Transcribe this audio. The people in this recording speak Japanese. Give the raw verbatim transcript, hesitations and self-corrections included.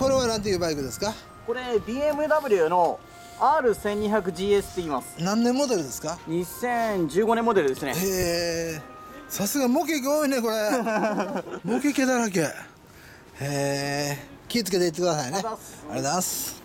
これは何ていうバイクですか？ これ ビーエムダブリュー の アールせんにひゃくジーエス って言います。 何年モデルですか？ にせんじゅうごねんモデルですね。 へえ、さすが模型が多いねこれ。模型だらけ。へえ、気をつけていってくださいね。ありがとうございます。